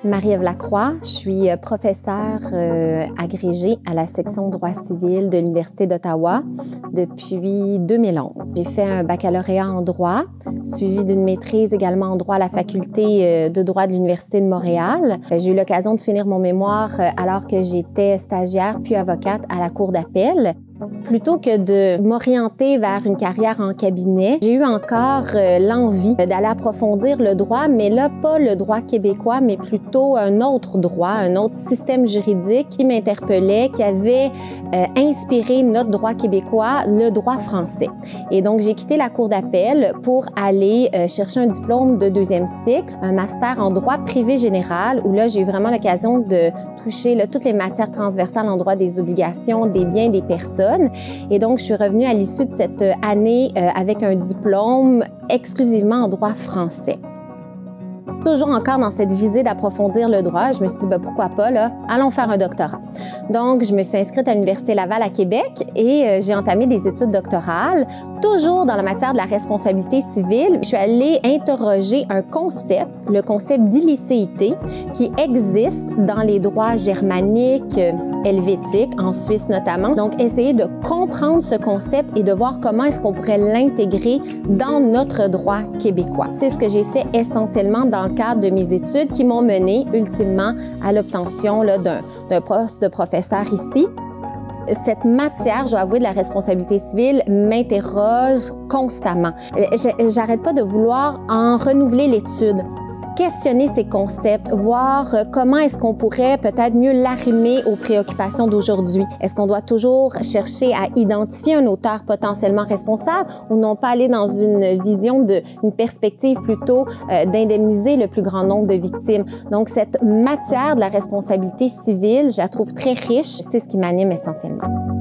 Marie-Ève Lacroix, je suis professeure agrégée à la section droit civil de l'Université d'Ottawa depuis 2011. J'ai fait un baccalauréat en droit, suivi d'une maîtrise également en droit à la faculté de droit de l'Université de Montréal. J'ai eu l'occasion de finir mon mémoire alors que j'étais stagiaire puis avocate à la Cour d'appel. Plutôt que de m'orienter vers une carrière en cabinet, j'ai eu encore l'envie d'aller approfondir le droit, mais là, pas le droit québécois, mais plutôt un autre droit, un autre système juridique qui m'interpellait, qui avait inspiré notre droit québécois, le droit français. Et donc, j'ai quitté la Cour d'appel pour aller chercher un diplôme de deuxième cycle, un master en droit privé général, où là, j'ai eu vraiment l'occasion de toucher toutes les matières transversales en droit des obligations, des biens, des personnes. Et donc, je suis revenue à l'issue de cette année avec un diplôme exclusivement en droit français. Toujours encore dans cette visée d'approfondir le droit, je me suis dit, pourquoi pas, là, allons faire un doctorat. Donc, je me suis inscrite à l'Université Laval à Québec et j'ai entamé des études doctorales, toujours dans la matière de la responsabilité civile. Je suis allée interroger un concept, le concept d'illicéité, qui existe dans les droits germaniques, helvétiques, en Suisse notamment. Donc, essayer de comprendre ce concept et de voir comment est-ce qu'on pourrait l'intégrer dans notre droit québécois. C'est ce que j'ai fait essentiellement dans le cadre de mes études qui m'ont mené ultimement à l'obtention d'un poste de professeur ici. Cette matière, je dois avouer, de la responsabilité civile m'interroge constamment. J'arrête pas de vouloir en renouveler l'étude, questionner ces concepts, voir comment est-ce qu'on pourrait peut-être mieux l'arrimer aux préoccupations d'aujourd'hui. Est-ce qu'on doit toujours chercher à identifier un auteur potentiellement responsable ou non pas aller dans une vision une perspective plutôt d'indemniser le plus grand nombre de victimes? Donc, cette matière de la responsabilité civile, je la trouve très riche. C'est ce qui m'anime essentiellement.